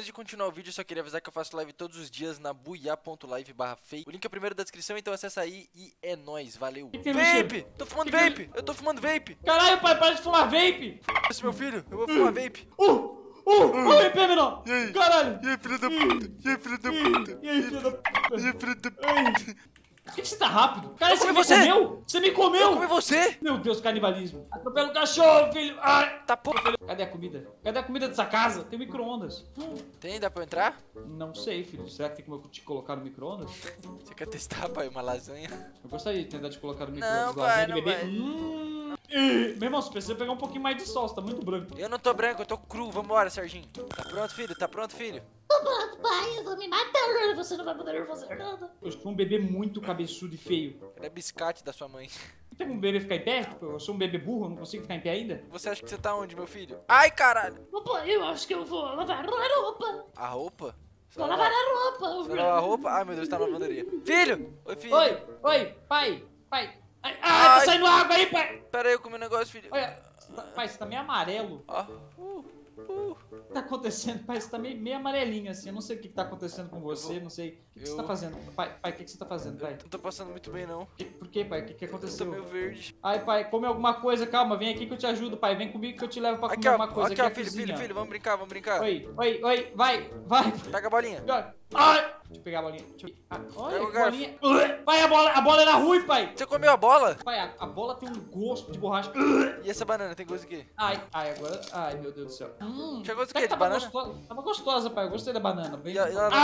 Antes de continuar o vídeo, eu só queria avisar que eu faço live todos os dias na buia.live/fake. O link é o primeiro da descrição, então acessa aí e é nóis, valeu. Vape! Tô fumando vape! Eu tô fumando vape! Caralho, pai, para de fumar vape! Esse meu filho, eu vou fumar vape. Olha o menor! E aí? Caralho! E aí, filho da puta? E aí, filho da puta? E aí, filho da puta? E aí, filho da puta? Por que você tá rápido? Cara, você comi me você! comeu? Você me comeu! Eu comi você! Meu Deus, canibalismo. Atropela o cachorro, filho! Ai! Tá porra. Cadê a comida? Cadê a comida dessa casa? Tem micro-ondas. Tem? Dá pra eu entrar? Não sei, filho. Será que tem como eu te colocar no micro-ondas? Você quer testar, pai? Uma lasanha? Eu gostaria de tentar te colocar no Não, micro-ondas. pai, Lasanha de não bebê. vai. Meu irmão, você precisa pegar um pouquinho mais de sol. Você tá muito branco. Eu não tô branco, eu tô cru. Vambora, Serginho. Tá pronto, filho? Tá pronto, filho? Pai, eu vou me matar, você não vai poder fazer nada. Eu sou um bebê muito cabeçudo e feio. Cadê biscate da sua mãe? Tem como um bebê ficar em pé? Tipo, eu sou um bebê burro, eu não consigo ficar em pé ainda? Você acha que você tá onde, meu filho? Ai, caralho! Papai, eu acho que eu vou lavar a roupa. A roupa? Vou lavar a roupa. Você vai lavar a roupa? Ai, meu Deus, tá na lavanderia. Filho! Oi, filho! Oi, pai. Ai, Ai. tá saindo água aí, pai. Pera aí, eu comi um negócio, filho. Olha, pai, você tá meio amarelo. Ó. O que tá acontecendo? Pai, você tá meio amarelinho assim. Eu não sei o que tá acontecendo com você, não sei. O que você tá fazendo? Pai, o que você tá fazendo, pai? Não tô passando muito bem, não. Por que, pai? O que Eu tô aconteceu? meio verde. Ai, pai, come alguma coisa, calma, vem aqui que eu te ajudo, pai. Vem comigo que eu te levo pra Aqui, comer ó. alguma coisa. Aqui, ó, é a filho, cozinha. filho, vamos brincar, vamos brincar. Oi, vai. Pega a bolinha. Ai! Deixa eu pegar a bolinha. Olha, Pega o que garfo. bolinha. Pai, a bola era ruim, pai. Você comeu a bola? Pai, a bola tem um gosto de borracha. E essa banana, tem gosto de quê? Ai, agora. Ai, meu Deus do céu. Tinha gosto de até quê? De que tava banana? gostosa. Tava gostosa, pai. Eu gostei da banana. Bem... E ela não-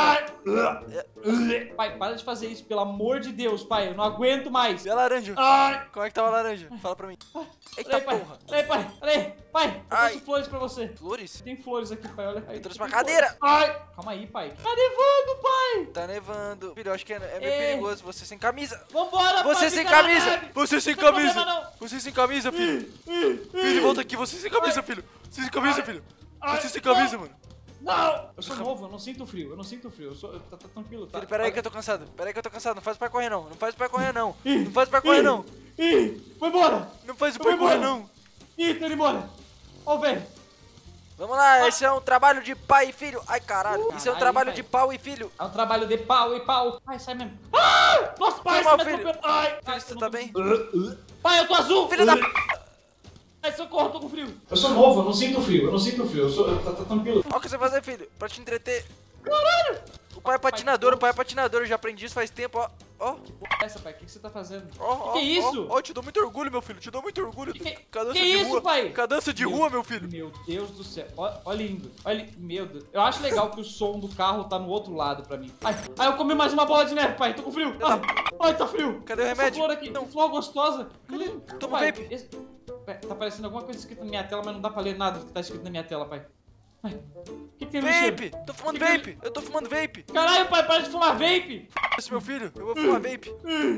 Ai! Pai, para de fazer isso, pelo amor de Deus, pai. Eu não aguento mais. E a laranja? Ai! Como é que tava a laranja? Fala pra mim. Eita Pai. porra. Pai, eu Ai. trouxe flores pra você. Flores? Tem flores aqui, pai. Olha. Eu trouxe uma Tem cadeira. flores. Ai! Calma aí, pai. Tá nevando, pai! Tá nevando. Filho, eu acho que é meio Ei. perigoso você sem camisa. Vambora, Você pai, sem fica na camisa! nave. Você sem Não tem camisa! problema, não. Você sem camisa, filho! Filho, volta aqui, você sem camisa, filho! Você sem camisa, filho! Você sem camisa, mano! Não! Eu sou novo, eu não sinto frio, tá tranquilo, tá? Filho, pera aí que eu tô cansado. Pera aí que eu tô cansado. Não faz o pai correr, não. Não faz o pai correr, não. Não faz o pai correr, não. Foi embora! Não faz o Eu pai vou correr, embora. não. Tô indo embora! Ó, velho! Vamos lá, esse é um trabalho de pai e filho. Ai, caralho. Isso é um Caralho, trabalho pai. de pau e filho. É um trabalho de pau e pau! Ai, sai mesmo! Ah! Nossa, pai, Foi mal, você me filho. atropelou! Ai! Filho, você tá bem? Pai, eu tô azul! Filho da... Ai, socorro, tô com frio! Eu sou novo, eu não sinto frio, tá tranquilo. Olha o que você vai fazer, filho. Pra te entreter. Caralho. O pai é patinador. Eu já aprendi isso faz tempo, ó. Ó, Essa, pai, o que você tá fazendo? ó, Que isso? Ó, te dou muito orgulho, meu filho. Te dou muito orgulho. Com a dança que de isso, rua. pai? Com a dança de rua, meu filho. Meu Deus do céu. Ó lindo. Olha, meu Deus. Eu acho legal que o som do carro tá no outro lado pra mim. Ai, eu comi mais uma bola de neve, pai. Tô com frio. Ai, tá frio. Cadê o Essa remédio? flor aqui. Flor gostosa. Cadê? Toma pai, vape. Tá aparecendo alguma coisa escrita na minha tela, mas não dá pra ler nada do que tá escrito na minha tela, pai. Ai, o que tem no Vape. cheiro? Tô fumando vape. Eu tô fumando vape. Caralho, pai, para de fumar vape. Esse meu filho, eu vou fumar vape.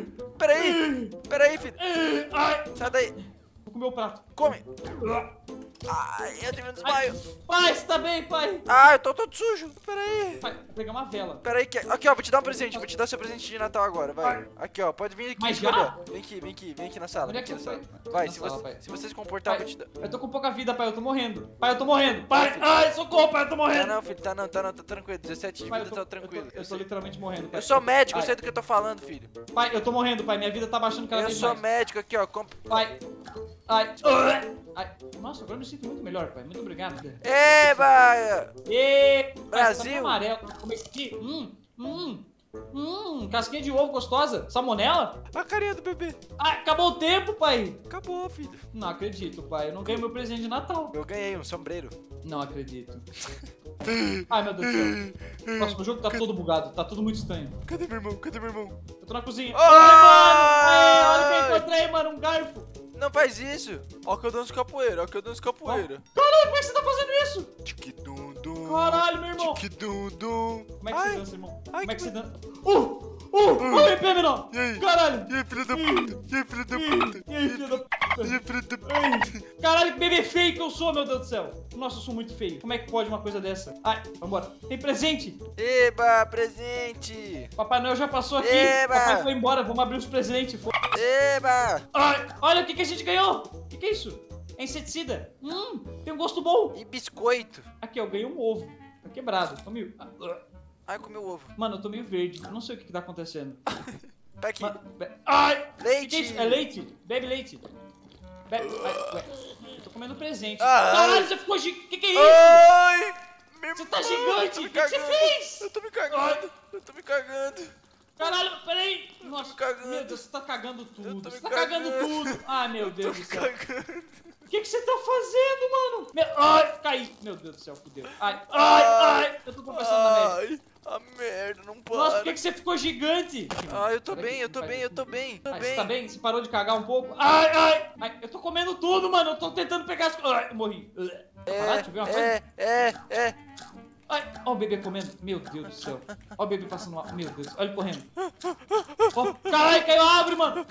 Pera aí, filho. Ai, Sai daí. vou comer o prato. Come. Ai, eu tive um desmaio. Pai, você tá bem, pai? Ah, eu tô todo sujo. Pera aí. Pai, vou pegar uma vela. Pera aí, aqui ó, vou te dar um presente. Vou te dar seu presente de Natal agora, vai. Aqui ó, pode vir aqui. Mas já? Gabriel. Vem aqui na sala. Onde é Vem que aqui na eu sala. tô? Vai, Na se sala, você, pai. se você se comportar, eu vou te dar. Eu tô com pouca vida, pai, eu tô morrendo. Pai, eu tô morrendo. Pai, ai, socorro, pai, eu tô Tá morrendo. não, filho, tá tranquilo. 17 de Pai, vida, tá tranquilo. eu tô literalmente morrendo, pai. Eu sou médico, eu Ai, sei do que eu tô falando, filho. Pai, eu tô morrendo, pai. Minha vida tá baixando cada Eu vez sou mais. médico aqui, ó. Pai. Ai. Nossa, agora eu me sinto muito melhor, pai. Muito obrigado. Eba! Ê, Brasil. Tá amarelo. Como é isso aqui? Casquinha de ovo gostosa. Salmonela? A carinha do bebê. Ah, acabou o tempo, pai. Acabou, filho. Não acredito, pai. Eu não ganhei meu presente de Natal. Eu ganhei um sombreiro. Não acredito. Ai, meu Deus do céu. Nossa, o jogo tá todo bugado. Tá tudo muito estranho. Cadê meu irmão? Eu tô na cozinha. Ai! Ai, olha o que eu encontrei, mano. Um garfo. Não faz isso. Ó que eu danço capoeira, Caralho, como é que você tá fazendo isso? Tiquidum-dum. Caralho, meu irmão. Tiquidum-dum. Como é que você dança, irmão? Ai, Como é que que você dança? Olha o IP, menor. E aí? Caralho. E aí, filho da puta? E aí, filho da puta? E aí, filho da puta? E aí, filho da puta? Ai, caralho, que bebê feio que eu sou, meu Deus do céu. Nossa, eu sou muito feio. Como é que pode uma coisa dessa? Ai, vambora. Tem presente. Eba, presente. Papai Noel já passou aqui. Eba. Papai foi embora. Vamos abrir os presentes. Eba. Ai, olha o que a gente ganhou. O que é isso? É inseticida. Tem um gosto bom. E biscoito. Aqui, eu ganhei um ovo. Tá quebrado. Tô meio... Ai, comeu o ovo. Mano, eu tô meio verde. Eu não sei o que tá acontecendo. Pega aqui. Ai! Leite! Que é isso? É leite? Bebe leite. Bebe... Ai, ué. Eu tô comendo presente. Ai. Caralho, você ficou gigante. Que é isso? Ai! Você tá gigante. O que você fez? Eu tô me cagando. Eu tô me cagando. Caralho, peraí. Nossa, cagando. meu Deus, você tá cagando tudo. Eu tô Você me tá cagando cagando. tudo. Ai, meu Deus do céu. Cagando. O que você tá fazendo, mano? Ai, caí. Meu Deus do céu, fudeu. Ai. Eu tô tropeçando na merda. Ai, a merda, não para. Nossa, por que você ficou gigante? Ai, eu tô bem. Tô Você tá bem. bem? Você parou de cagar um pouco? Ai, eu tô comendo tudo, mano. Eu tô tentando pegar as coisas. Ai, eu morri. Parar, deixa eu ver uma coisa. Ai, ó o bebê comendo. Meu Deus do céu. Ó o bebê passando mal. Meu Deus. Olha ele correndo. Ó, caralho, caiu a árvore, mano.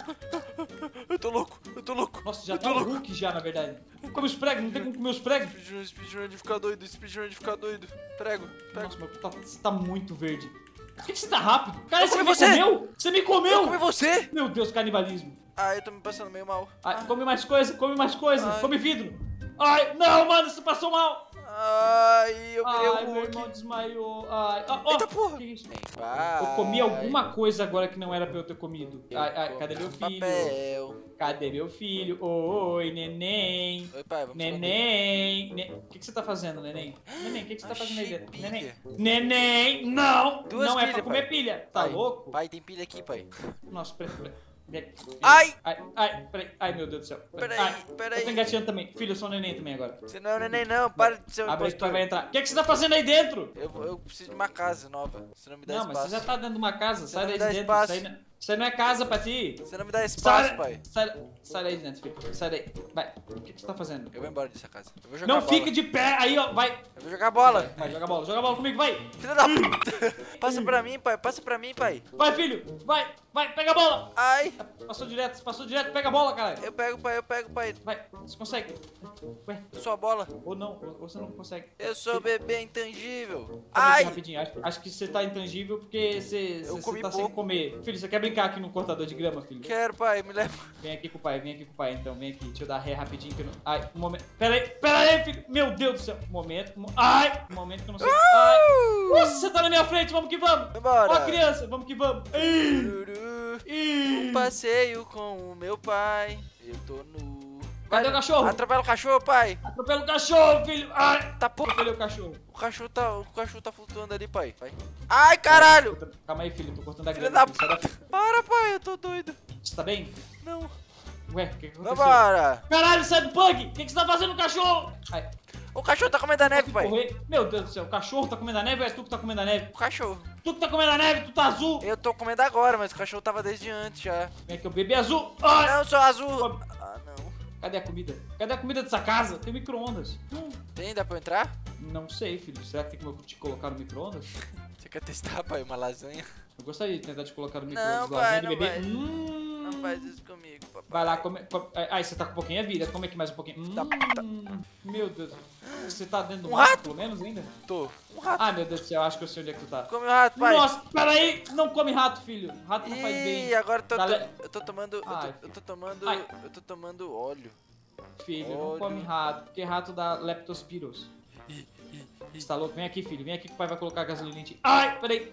Eu tô louco. Nossa, já tá o Hulk já, na verdade. Come os pregos, não tem como comer os pregos. Speedrun de ficar doido. Prego. Nossa, mas você tá muito verde. Por que você tá rápido? Cara, Eu você comi me você. comeu? Você me comeu? Eu comi você. Meu Deus, canibalismo. Ai, eu tô me passando meio mal. Ai, come mais coisa. Ai. Come vidro. Ai, não, mano, você passou mal. Ai, eu virei Ai, o meu Hulk. irmão desmaiou. Ai, ó. Eita porra. Que isso? Vai. Eu comi alguma coisa agora que não era pra eu ter comido. Ai, cadê meu filho? Papel. Cadê meu filho? Oi, neném. Oi, pai, vamos Neném. O que você tá fazendo, neném? Neném, o que você tá fazendo aí dentro? pilha. Neném. Neném, não. Duas Não é pra pilhas, comer pai. pilha. Tá Pai, louco? Pai, tem pilha aqui, pai. Nossa, peraí. Ai! Peraí. Ai, meu Deus do céu. Peraí. Eu tô engatinhando também. Filho, eu sou um neném também agora. Você não é neném, não. Para de ser um Abre aí que o pai impostor. vai entrar. O que você tá fazendo aí dentro? Eu preciso de uma casa nova. Você não me dá Não, mas espaço. você já tá dentro de uma casa. Sai não me daí dá de dentro. espaço. Isso aí não é casa pra ti. Você não me dá espaço, Sai, pai. sai daí de dentro, filho. Sai daí. Vai. O que você tá fazendo? Eu vou embora dessa casa. Eu vou jogar Não bola. fique de pé. Aí, ó. Vai. Eu vou jogar bola. Vai, joga bola comigo, vai. Filho da puta. Passa pra mim, pai. Vai, filho. Vai, pega a bola. Ai. Passou direto, pega a bola, cara. Eu pego, pai. Vai, você consegue. Ué, Eu sou a bola. ou não, ou você não consegue. Eu sou bebê intangível. Calma aí, Ai. rapidinho, acho que você tá intangível porque você comi tá sem pouco. comer. Filho, você quer brincar aqui no cortador de grama, filho? Quero, pai. Me leva. Vem aqui com o pai, então, vem aqui. Deixa eu dar ré rapidinho que eu não... Ai, um momento. Pera aí, filho. Meu Deus do céu. Um momento que eu não sei. Ai. Nossa, você tá na minha frente, vamos que vamos. Vambora. Ó, criança, vamos que vamos. Ih. Tururu. Ih. Um passeio com o meu pai. Eu tô nu. Cadê o cachorro? Atropela o cachorro, pai. Atropela o cachorro, filho. Ai. Tá porra. Atropelei o cachorro. O cachorro tá flutuando ali, pai. Ai, caralho. Calma aí, filho. Tô cortando a Filha grama. da Filho. Sai da... Para, pai. Eu tô doido. Você tá bem? Não. Ué, o que aconteceu? Vambora. Caralho, sai do bug! O que você tá fazendo, cachorro? Ai, O cachorro tá comendo a neve, pai. correr. Meu Deus do céu, o cachorro tá comendo a neve ou é tu que tá comendo a neve? O cachorro. Tu que tá comendo a neve, tu tá azul! Eu tô comendo agora, mas o cachorro tava desde antes já. Vem aqui, o bebê azul! Ai! Não, eu sou azul. Ah, não. Cadê a comida? Cadê a comida dessa casa? Tem micro-ondas. Tem? Dá pra eu entrar? Não sei, filho. Será que tem como eu te colocar no micro-ondas? Você quer testar, pai? Uma lasanha? Eu gostaria de tentar te colocar no Não, micro-ondas. pai, Lasanha de não bebê. vai. Não faz isso comigo, papai. Vai lá, come. Ai, você tá com pouquinha vida. Come aqui mais um pouquinho. Tá. Meu Deus. Você tá dentro do Um mato, rato? pelo menos, ainda? Tô. Um rato. Ah, meu Deus do céu. Acho que eu sei onde é que tu tá. Come o rato, pai. Nossa, peraí. Não come rato, filho. Rato não faz bem. Ih, agora Galera- eu tô tomando. Ai, Eu tô tomando. Ai. Eu tô tomando óleo. Filho, não Olha. come rato, porque rato dá leptospiros. Você tá louco? Vem aqui, filho. Vem aqui que o pai vai colocar gasolina em ti. Ai, peraí.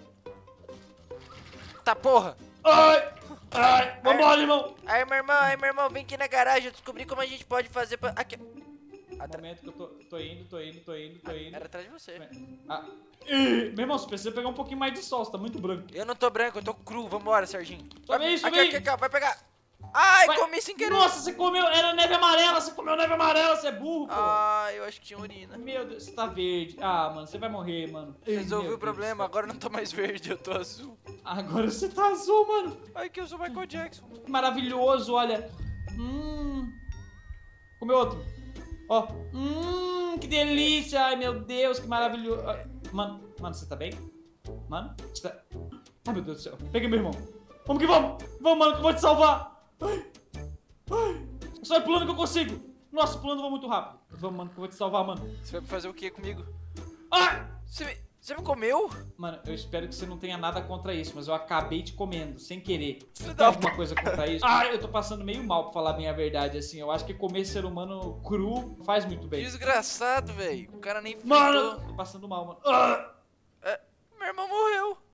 Tá porra. Ai, vambora, irmão. Aí, meu irmão, vem aqui na garagem. Eu descobri como a gente pode fazer pra. Aqui. Um momento que eu tô indo. Era atrás de você. Ah. Ih, meu irmão, você precisa pegar um pouquinho mais de sol, você tá muito branco. Eu não tô branco, eu tô cru. Vambora, Serginho. Sobe aí, sobe Aqui, aí. vai pegar. Ai, Vai. comi sem querer. Nossa, você comeu, era neve amarela, você comeu neve amarela, você é burro, pô. Ai, eu acho que tinha urina. Meu Deus, você tá verde. Ah, mano, você vai morrer, mano. Resolvi Meu o problema, agora eu não tô mais verde, eu tô azul. Deus. Agora você tá azul, mano. Ai, que eu sou Michael Jackson. Maravilhoso, olha. Comeu outro. Ó. Que delícia. Ai, meu Deus, que maravilhoso. Mano, você tá bem? Mano, você tá... Ai, meu Deus do céu. Peguei meu irmão. Vamos que vamos. Vamos, mano, que eu vou te salvar. Ai. Só pulando que eu consigo. Nossa, pulando eu vou muito rápido. Vamos, mano, que eu vou te salvar, mano. Você vai fazer o que comigo? Ai. Você Você me comeu? Mano, eu espero que você não tenha nada contra isso, mas eu acabei te comendo, sem querer. Você tem Não. alguma coisa contra isso? Ah, eu tô passando meio mal, pra falar bem a verdade, assim. Eu acho que comer ser humano cru faz muito bem. Desgraçado, velho. O cara nem Mano, fritou. tô passando mal, mano. Ah!